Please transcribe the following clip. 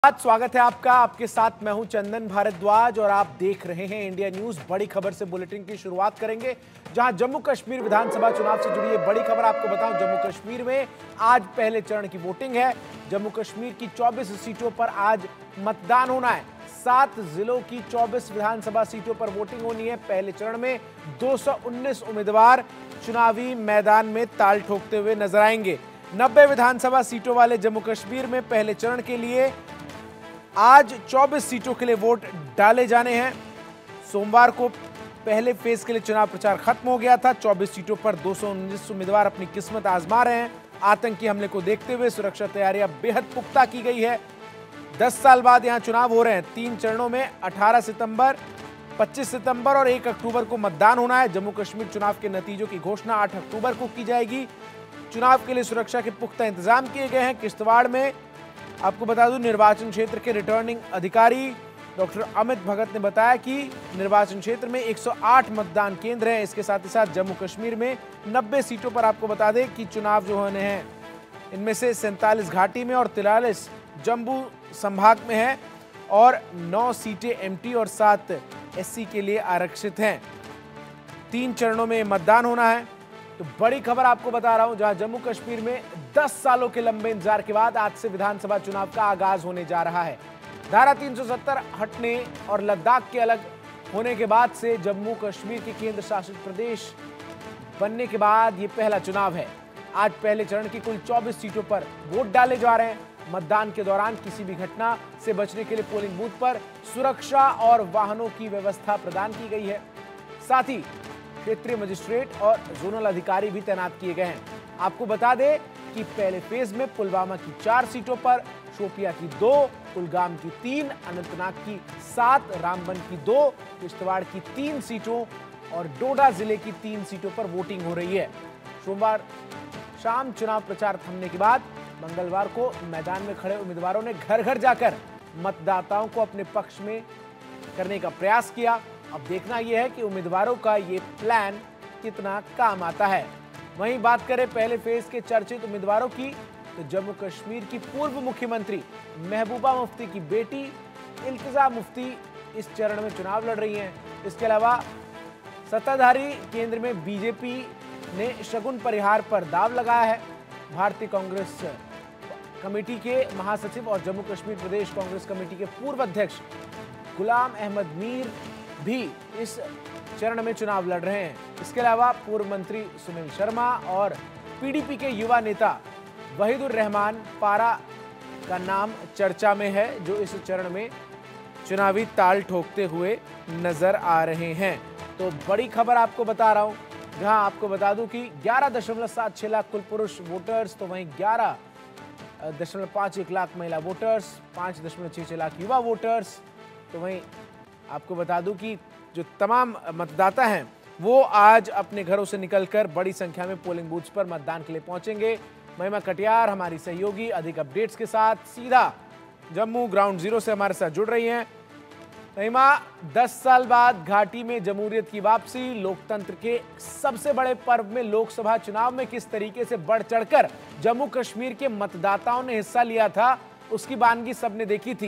आज स्वागत है आपका। आपके साथ मैं हूं चंदन भारद्वाज और आप देख रहे हैं इंडिया न्यूज। बड़ी खबर से बुलेटिन की शुरुआत करेंगे, जहां जम्मू कश्मीर विधानसभा चुनाव से जुड़ी है बड़ी खबर। आपको बताऊं, जम्मू कश्मीर में आज पहले चरण की वोटिंग है। जम्मू कश्मीर की 24 सीटों पर आज मतदान होना है। 7 जिलों की 24 विधानसभा सीटों पर वोटिंग होनी है। पहले चरण में 219 उम्मीदवार चुनावी मैदान में ताल ठोकते हुए नजर आएंगे। 90 विधानसभा सीटों वाले जम्मू कश्मीर में पहले चरण के लिए आज 24 सीटों के लिए वोट डाले जाने हैं। सोमवार को पहले फेज के लिए चुनाव प्रचार खत्म हो गया था। 24 सीटों पर 219 उम्मीदवार अपनी किस्मत आजमा रहे हैं। आतंकी हमले को देखते हुए सुरक्षा तैयारियां बेहद पुख्ता की गई है। 10 साल बाद यहां चुनाव हो रहे हैं। 3 चरणों में 18 सितंबर, 25 सितंबर और 1 अक्टूबर को मतदान होना है। जम्मू कश्मीर चुनाव के नतीजों की घोषणा 8 अक्टूबर को की जाएगी। चुनाव के लिए सुरक्षा के पुख्ता इंतजाम किए गए हैं। किश्तवाड़ में आपको बता दूं, निर्वाचन क्षेत्र के रिटर्निंग अधिकारी डॉक्टर अमित भगत ने बताया कि निर्वाचन क्षेत्र में 108 मतदान केंद्र हैं। इसके साथ ही साथ जम्मू कश्मीर में 90 सीटों पर आपको बता दें कि चुनाव जो होने हैं, इनमें से 47 घाटी में और 43 जम्मू संभाग में है और 9 सीटें एमटी और 7 एससी के लिए आरक्षित हैं। 3 चरणों में मतदान होना है। तो बड़ी खबर आपको बता रहा हूं, जहां जम्मू कश्मीर में 10 सालों के लंबे इंतजार के बाद आज से विधानसभा चुनाव का आगाज होने जा रहा है। धारा 370 हटने और लद्दाख के अलग होने के बाद से जम्मू कश्मीर के केंद्र शासित प्रदेश बनने के बाद ये पहला चुनाव है। आज पहले चरण की कुल 24 सीटों पर वोट डाले जा रहे हैं। मतदान के दौरान किसी भी घटना से बचने के लिए पोलिंग बूथ पर सुरक्षा और वाहनों की व्यवस्था प्रदान की गई है। साथ ही क्षेत्रीय मजिस्ट्रेट और जोनल अधिकारी भी तैनात किए गए हैं। आपको बता दें कि पहले फेज में पुलवामा की 4 सीटों पर, शोपिया की 2, कुलगाम की 3, अनंतनाग की 7, रामबन की 2, किश्तवाड़ की 3 सीटों और डोडा जिले की 3 सीटों पर वोटिंग हो रही है। सोमवार शाम चुनाव प्रचार थमने के बाद मंगलवार को मैदान में खड़े उम्मीदवारों ने घर घर जाकर मतदाताओं को अपने पक्ष में करने का प्रयास किया। अब देखना यह है कि उम्मीदवारों का ये प्लान कितना काम आता है। वहीं बात करें पहले फेज के चर्चित उम्मीदवारों की, तो जम्मू कश्मीर की पूर्व मुख्यमंत्री महबूबा मुफ्ती की बेटी इल्तिजा मुफ्ती इस चरण में चुनाव लड़ रही हैं। इसके अलावा सत्ताधारी केंद्र में बीजेपी ने शगुन परिहार पर दाव लगाया है। भारतीय कांग्रेस कमेटी के महासचिव और जम्मू कश्मीर प्रदेश कांग्रेस कमेटी के पूर्व अध्यक्ष गुलाम अहमद मीर भी इस चरण में चुनाव लड़ रहे हैं। इसके अलावा पूर्व मंत्री सुनील शर्मा और पीडीपी के युवा नेता वहीदुर रहमान पारा का नाम चर्चा में है, जो इस चरण में चुनावी ताल ठोकते हुए नजर आ रहे हैं। तो बड़ी खबर आपको बता रहा हूं, जहां आपको बता दूं कि 11.76 लाख कुल पुरुष वोटर्स, तो वहीं 11.51 लाख महिला वोटर्स, 5.66 लाख युवा वोटर्स। तो वहीं आपको बता दूं कि जो तमाम मतदाता हैं वो आज अपने घरों से निकलकर बड़ी संख्या में पोलिंग बूथ्स पर मतदान के लिए पहुंचेंगे। महिमा कटियार हमारी सहयोगी अधिक अपडेट्स के साथ सीधा जम्मू ग्राउंड जीरो से हमारे साथ जुड़ रही हैं। महिमा, 10 साल बाद घाटी में जमहूरियत की वापसी, लोकतंत्र के सबसे बड़े पर्व में लोकसभा चुनाव में किस तरीके से बढ़ चढ़कर जम्मू कश्मीर के मतदाताओं ने हिस्सा लिया था, उसकी बानगी सबने देखी थी।